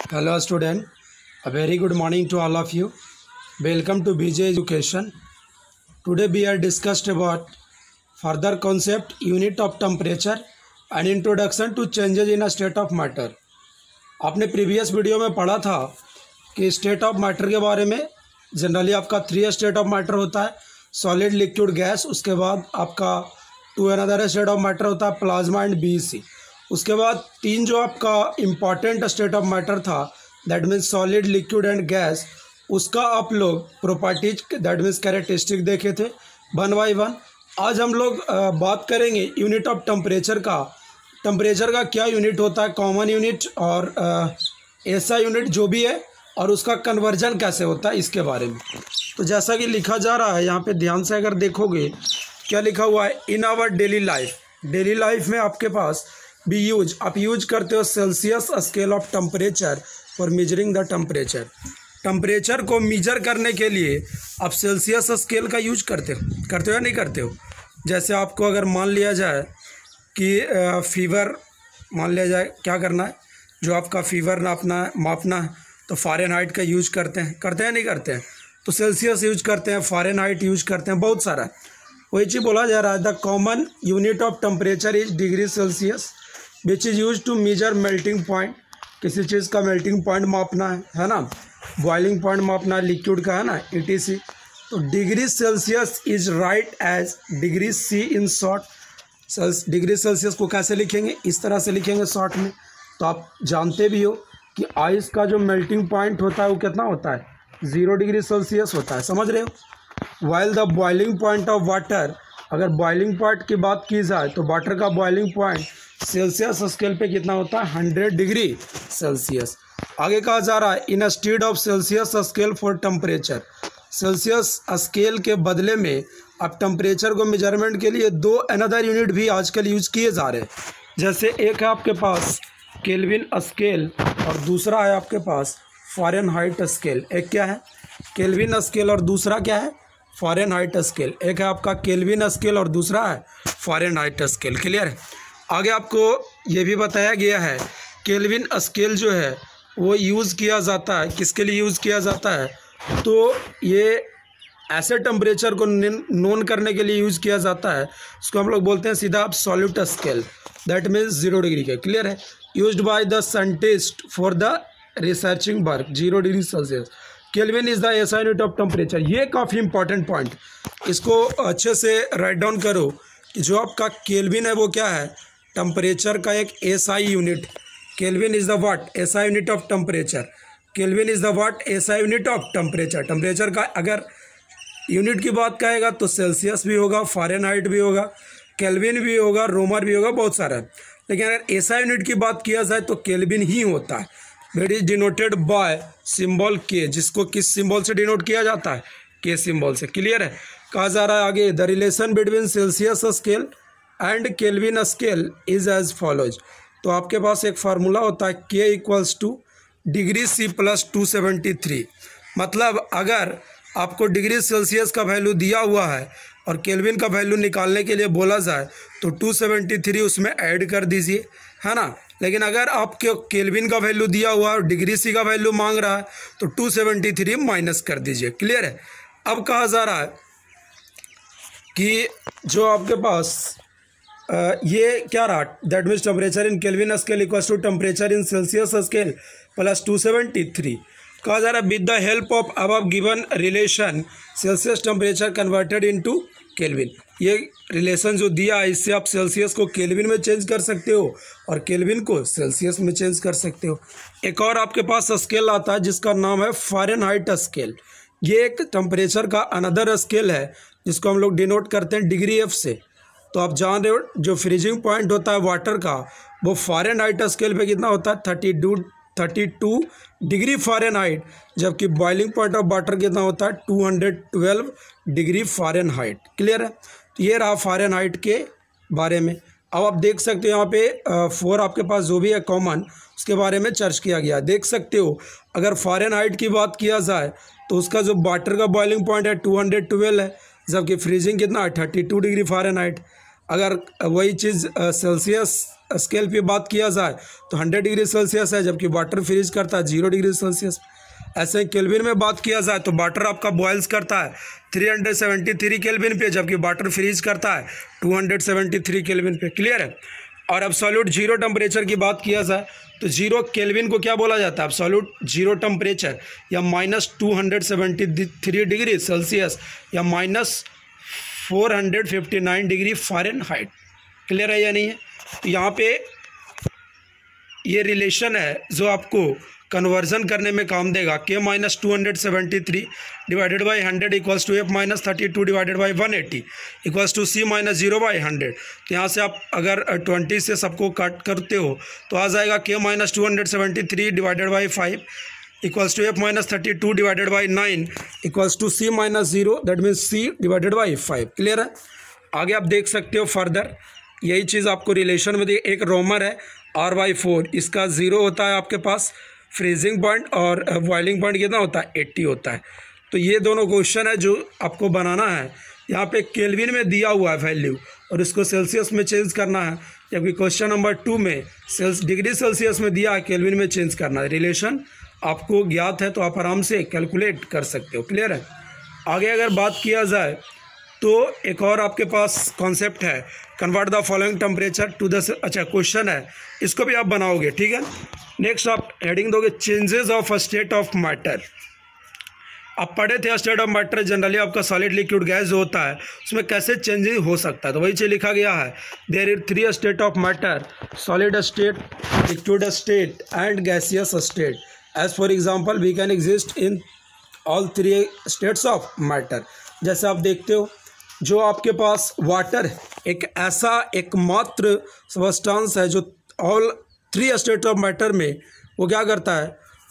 Hello student, a very good morning to all of you. Welcome to BJ Education. Today we are discussed about further concept, unit of temperature and introduction to changes in a state of matter. आपने previous video में पढ़ा था कि state of matter के बारे में। Generally आपका 3 state of matter होता है, सॉलिड, लिक्विड, गैस। उसके बाद आपका 2 अनदर स्टेट ऑफ मैटर होता है, प्लाज्मा एंड बीईसी। उसके बाद 3 जो आपका इम्पॉर्टेंट स्टेट ऑफ मैटर था, that means solid, liquid and gas, उसका आप लोग प्रॉपर्टीज दैट मीन्स कैरेक्टरिस्टिक देखे थे 1 बाय 1। आज हम लोग बात करेंगे यूनिट ऑफ टेम्परेचर का। टेम्परेचर का क्या यूनिट होता है, कॉमन यूनिट और ऐसा यूनिट जो भी है, और उसका कन्वर्जन कैसे होता है, इसके बारे में। तो जैसा कि लिखा जा रहा है यहाँ पे, ध्यान से अगर देखोगे क्या लिखा हुआ है, in our daily life. Daily life में आपके पास भी आप यूज करते हो Celsius scale of temperature for measuring the temperature. Temperature को मेजर करने के लिए आप सेल्सियस स्केल का यूज करते हो या नहीं करते हो। जैसे आपको अगर मान लिया जाए कि फीवर मान लिया जाए, क्या करना है, जो आपका फीवर मापना है तो फ़ारेनहाइट का यूज करते हैं नहीं करते हैं। तो सेल्सियस यूज करते हैं, फ़ारेनहाइट यूज करते हैं, बहुत सारा। वही चीज़ बोला जा रहा है, the common unit of temperature is degree Celsius which is use to measure melting point. किसी चीज़ का मेल्टिंग पॉइंट मापना है ना, बॉइलिंग पॉइंट मापना है लिक्विड का, है ना, ETC। तो degree Celsius is write as degree C in short. Degree Celsius को कैसे लिखेंगे, इस तरह से लिखेंगे शॉर्ट में। तो आप जानते भी हो कि आइस का जो मेल्टिंग पॉइंट होता है वो कितना होता है, 0 डिग्री सेल्सियस होता है, समझ रहे हो। While the boiling point of water, अगर बॉइलिंग पॉइंट की बात की जाए तो वाटर का बॉइलिंग पॉइंट सेल्सियस स्केल पे कितना होता है, 100 डिग्री सेल्सियस। आगे कहा जा रहा है, in instead of Celsius scale for temperature. Celsius scale के बदले में अब टेम्परेचर को मेजरमेंट के लिए 2 अनदर यूनिट भी आजकल यूज किए जा रहे हैं। जैसे एक है आपके पास केल्विन स्केल और दूसरा है आपके पास फ़ारेनहाइट स्केल। एक क्या है, केल्विन स्केल, और दूसरा क्या है, फ़ारेनहाइट स्केल। एक है आपका केल्विन स्केल और दूसरा है फ़ारेनहाइट स्केल। क्लियर है। आगे आपको ये भी बताया गया है, केल्विन स्केल जो है वो यूज़ किया जाता है, किसके लिए यूज़ किया जाता है, तो ये ऐसे टेम्परेचर को नोन करने के लिए यूज़ किया जाता है। उसको हम लोग बोलते हैं सीधा आप absolute scale, that means 0 degree K. Clear है। Used by the scientist for the researching work, 0 degree Celsius. Kelvin is the SI unit of temperature. ये काफ़ी इंपॉर्टेंट पॉइंट, इसको अच्छे से राइट डाउन करो कि जो आपका केल्विन है वो क्या है, टेम्परेचर का एक SI unit. Kelvin is the what, SI unit of temperature. Kelvin is the what, SI unit of temperature. Temperature का अगर यूनिट की बात कहेगा तो सेल्सियस भी होगा, फ़ारेनहाइट भी होगा, केल्विन भी होगा, रोमर भी होगा, बहुत सारा है। लेकिन अगर एसआई यूनिट की बात किया जाए तो केल्विन ही होता है। That is denoted by symbol K, जिसको किस सिंबल से डिनोट किया जाता है, के सिंबल से। क्लियर है। कहा जा रहा है आगे, the relation between Celsius scale and Kelvin scale is as follows. तो आपके पास एक फार्मूला होता है, K equals to degree C plus 273। मतलब अगर आपको डिग्री सेल्सियस का वैल्यू दिया हुआ है और केल्विन का वैल्यू निकालने के लिए बोला जाए तो 273 उसमें ऐड कर दीजिए, है ना। लेकिन अगर आपके केल्विन का वैल्यू दिया हुआ है और डिग्री सी का वैल्यू मांग रहा है तो 273 माइनस कर दीजिए। क्लियर है। अब कहा जा रहा है कि जो आपके पास ये क्या रहा, that means temperature in Kelvin scale equals to temperature in Celsius scale plus 273। कहा जा रहा है, with the help of above given relation Celsius temperature converted into Kelvin. ये रिलेशन जो दिया है, इससे आप सेल्सियस को केल्विन में चेंज कर सकते हो और केल्विन को सेल्सियस में चेंज कर सकते हो। एक और आपके पास स्केल आता है जिसका नाम है फ़ारेनहाइट स्केल। ये एक टेम्परेचर का अनदर स्केल है जिसको हम लोग डिनोट करते हैं डिग्री एफ से। तो आप जान रहे हो, जो फ्रीजिंग पॉइंट होता है वाटर का, वो फ़ारेनहाइट स्केल पे कितना होता है, 32 डिग्री फ़ारेनहाइट, जबकि बॉइलिंग पॉइंट ऑफ वाटर कितना होता है, 212 डिग्री फ़ारेनहाइट। क्लियर है। तो ये रहा फ़ारेनहाइट के बारे में। अब आप देख सकते हो यहाँ पे 4 आपके पास जो भी है कॉमन, उसके बारे में चर्च किया गया। देख सकते हो, अगर फ़ारेनहाइट की बात किया जाए तो उसका जो वाटर का बॉइलिंग पॉइंट है 212 है, जबकि फ्रीजिंग कितना है, 32 डिग्री फ़ारेनहाइट। अगर वही चीज़ सेल्सियस स्केल पे बात किया जाए तो 100 डिग्री सेल्सियस है, जबकि वाटर फ्रीज करता है 0 डिग्री सेल्सियस। ऐसे केल्विन में बात किया जाए तो वाटर आपका बॉयल्स करता है 373 केल्विन पे, जबकि वाटर फ्रीज करता है 273 केल्विन पे। क्लियर है। और एब्सोल्यूट जीरो टेम्परेचर की बात किया जाए तो जीरो केल्विन को क्या बोला जाता है? एब्सोल्यूट जीरो टेम्परेचर या -273 डिग्री सेल्सियस या -459 डिग्री फ़ारेनहाइट। क्लियर है या नहीं है? तो यहाँ पे ये रिलेशन है जो आपको कन्वर्जन करने में काम देगा। K-273 divided by 100 equals to F-32 divided by 180 equals to C-0/100। तो यहाँ से आप अगर 20 से सबको कट करते हो तो आ जाएगा K-273 divided by 5 equals to F-32 divided by 9 equals to C-0, that means C divided by 5। Clear है। आगे आप देख सकते हो फर्दर यही चीज़ आपको रिलेशन में एक रोमर है R/4, इसका 0 होता है आपके पास फ्रीजिंग पॉइंट और बॉइलिंग पॉइंट कितना होता है? 80 होता है। तो ये दोनों क्वेश्चन है जो आपको बनाना है। यहाँ पे केल्विन में दिया हुआ है वैल्यू और इसको सेल्सियस में चेंज करना है, जबकि क्वेश्चन नंबर 2 में डिग्री सेल्सियस में दिया है, केल्विन में चेंज करना है। रिलेशन आपको ज्ञात है तो आप आराम से कैलकुलेट कर सकते हो। क्लियर है। आगे अगर बात किया जाए तो एक और आपके पास कॉन्सेप्ट है, convert the following temperature to the, अच्छा क्वेश्चन है, इसको भी आप बनाओगे। ठीक है। नेक्स्ट आप हेडिंग दोगे changes of a state of matter. आप पढ़े थे स्टेट ऑफ मैटर जनरली आपका सॉलिड लिक्विड गैस जो होता है उसमें कैसे चेंजिंग हो सकता है, तो वही चीज़ लिखा गया है। There is 3 state of matter, solid state, liquid state and gaseous state. As for example we can exist in all 3 states of matter. जैसे आप देखते हो जो आपके पास वाटर एक ऐसा एकमात्र सब्सटेंस है जो ऑल 3 स्टेट ऑफ मैटर में वो क्या करता है?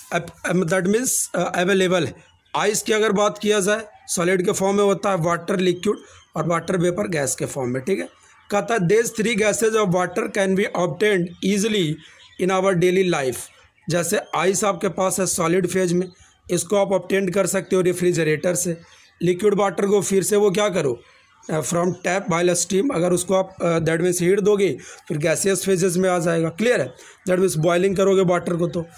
दैट मीन्स अवेलेबल है। आइस की अगर बात किया जाए सॉलिड के फॉर्म में होता है, वाटर लिक्विड और वाटर वेपर गैस के फॉर्म में। ठीक है। कहता है this 3 gases of water can be obtained easily in our daily life. जैसे आइस आपके पास है सॉलिड फेज में, इसको आप ऑब्टेन कर सकते हो रेफ्रिजरेटर से। लिक्विड वाटर को फिर से वो क्या करो फ्रॉम टैप बाय स्टीम, अगर उसको आप दैट मीन्स हीट दोगे फिर गैसियस फेजेस में आ जाएगा। क्लियर है। दैट मीन्स बॉइलिंग करोगे वाटर को तो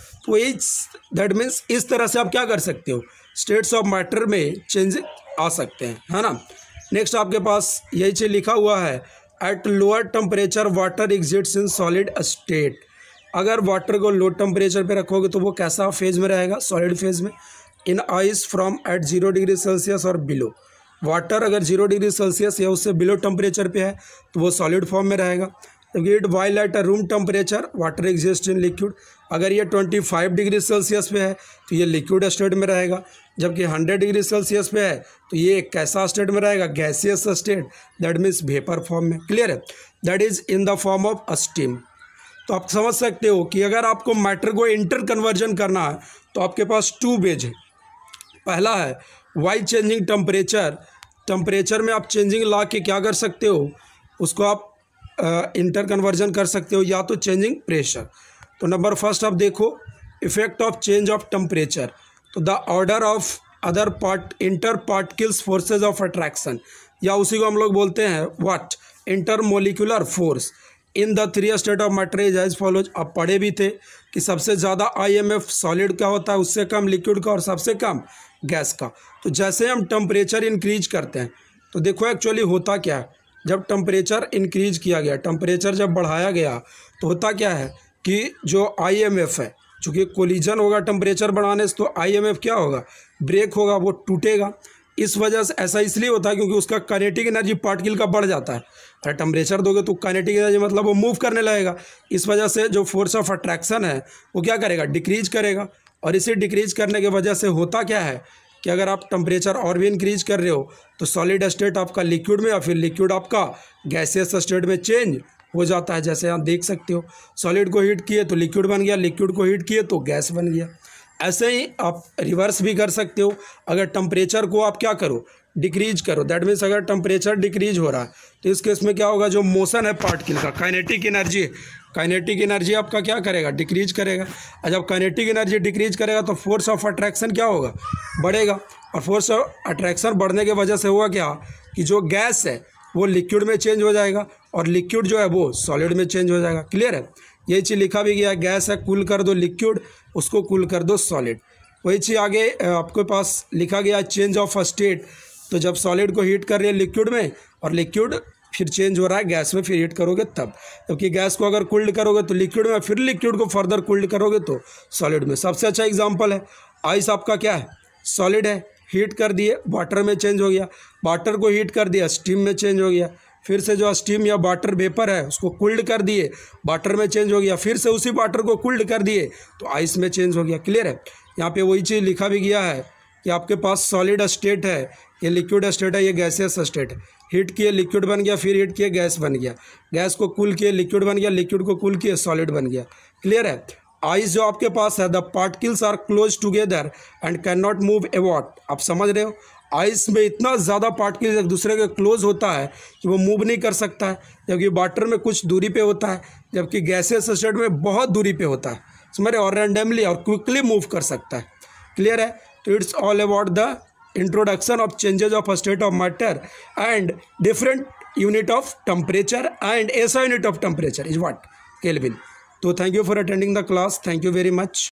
दैट मीन्स इस तरह से आप क्या कर सकते हो? स्टेट्स ऑफ मैटर में चेंज आ सकते हैं, है ना। नेक्स्ट आपके पास यही चीज़ लिखा हुआ है, at lower temperature water exists in solid state. अगर वाटर को लो टेम्परेचर पे रखोगे तो वो कैसा फेज में रहेगा? सॉलिड फेज में। In ice from at 0 degree Celsius और बिलो। वाटर अगर 0 डिग्री सेल्सियस या उससे बिलो टेम्परेचर पे है तो वो सॉलिड फॉर्म में रहेगा। It while at a room temperature water exist in liquid. अगर ये 25 डिग्री सेल्सियस पे है तो ये लिक्विड स्टेट में रहेगा, जबकि 100 डिग्री सेल्सियस पे है तो ये कैसा स्टेट में रहेगा? Gaseous state, that means vapour form में। क्लियर है। That is in the form of steam. तो आप समझ सकते हो कि अगर आपको मैटर को इंटर कन्वर्जन करना है तो आपके पास 2 वेज है। पहला है वाई चेंजिंग टेम्परेचर। टेम्परेचर में आप चेंजिंग ला के क्या कर सकते हो? उसको आप इंटर कन्वर्जन कर सकते हो, या तो चेंजिंग प्रेशर। तो नंबर फर्स्ट आप देखो effect of change of temperature. तो the order of other inter particles forces of attraction, या उसी को हम लोग बोलते हैं what? Intermolecular force in the 3 state of matter is as follows. आप पढ़े भी थे कि सबसे ज़्यादा IMF सॉलिड का होता है, उससे कम लिक्विड का और सबसे कम गैस का। तो जैसे हम टेम्परेचर इंक्रीज करते हैं तो देखो एक्चुअली होता क्या है, जब टेम्परेचर इंक्रीज किया गया, टेम्परेचर जब बढ़ाया गया तो होता क्या है कि जो IMF है, चूँकि कोलिजन होगा टेम्परेचर बढ़ाने से तो IMF क्या होगा? ब्रेक होगा, वो टूटेगा। इस वजह से ऐसा इसलिए होता है क्योंकि उसका काइनेटिक एनर्जी पार्टिकल का बढ़ जाता है। अगर टेम्परेचर दोगे तो काइनेटिक एनर्जी मतलब वो मूव करने लगेगा। इस वजह से जो फोर्स ऑफ अट्रैक्शन है वो क्या करेगा? डिक्रीज करेगा। और इसे डिक्रीज करने की वजह से होता क्या है कि अगर आप टेम्परेचर और भी इंक्रीज कर रहे हो तो सॉलिड स्टेट आपका लिक्विड में या फिर लिक्विड आपका गैसियस स्टेट में चेंज हो जाता है। जैसे आप देख सकते हो सॉलिड को हीट किए तो लिक्विड बन गया, लिक्विड को हीट किए तो गैस बन गया। ऐसे ही आप रिवर्स भी कर सकते हो। अगर टेम्परेचर को आप क्या करो? डिक्रीज करो। दैट मीन्स अगर टेम्परेचर डिक्रीज हो रहा है तो इस केस में क्या होगा? जो मोशन है पार्टिकल का, काइनेटिक एनर्जी आपका क्या करेगा? डिक्रीज करेगा। और जब काइनेटिक एनर्जी डिक्रीज करेगा तो फोर्स ऑफ अट्रैक्शन क्या होगा? बढ़ेगा। और फोर्स ऑफ अट्रैक्शन बढ़ने की वजह से हुआ क्या कि जो गैस है वो लिक्विड में चेंज हो जाएगा और लिक्विड जो है वो सॉलिड में चेंज हो जाएगा। क्लियर है, यही चीज़ लिखा भी गया है, गैस है कूल कर दो लिक्विड, उसको कूल कर दो सॉलिड। वही चीज़ आगे आपके पास लिखा गया चेंज ऑफ स्टेट, तो जब सॉलिड को हीट कर रही है लिक्विड में और लिक्विड फिर चेंज हो रहा है गैस में, फिर हीट करोगे तब, जबकि गैस को अगर कूल्ड करोगे तो लिक्विड में, फिर लिक्विड को फर्दर कूल्ड करोगे तो सॉलिड में। सबसे अच्छा एग्जांपल है आइस, आपका क्या है सॉलिड है, हीट कर दिए वाटर में चेंज हो गया, वाटर को हीट कर दिया स्टीम में चेंज हो गया, फिर से जो स्टीम या वाटर वेपर है उसको कूल्ड कर दिए वाटर में चेंज हो गया, फिर से उसी वाटर को कूल्ड कर दिए तो आइस में चेंज हो गया। क्लियर है, यहाँ पे वही चीज़ लिखा भी गया है कि आपके पास सॉलिड स्टेट है, ये लिक्विड स्टेट है, ये गैसियस स्टेट है। हीट किए लिक्विड बन गया, फिर हीट किए गैस बन गया, गैस को कूल किए लिक्विड बन गया, लिक्विड को कूल किए सॉलिड बन गया। क्लियर है, आइस जो आपके पास है the particles are close together and can not move about. आप समझ रहे हो, आइस में इतना ज़्यादा पार्टिकल्स एक दूसरे के क्लोज होता है कि वो मूव नहीं कर सकता है, जबकि वाटर में कुछ दूरी पे होता है, जबकि गैसियस स्टेट में बहुत दूरी पे होता है, समझ रहे, और रैंडमली और क्विकली मूव कर सकता है। क्लियर है, तो it's all about the introduction of changes of a state of matter and different unit of temperature, and SI unit of temperature is what? Kelvin. So thank you for attending the class. Thank you very much.